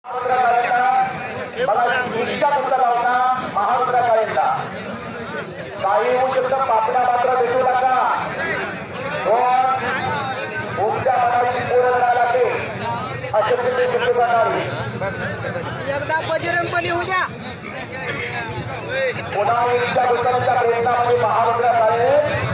महारुद्रा काळेंना काही होऊ शकतं पापण्या मात्र भेटू नका उमच्या मनाची पूर्ण लागते असे तुम्ही शब्द करणारे एकदा बजरंगबली होऊ द्या पुन्हा उमच्या दुकानाच्या प्रयत्नामध्ये महारुद्रा काळे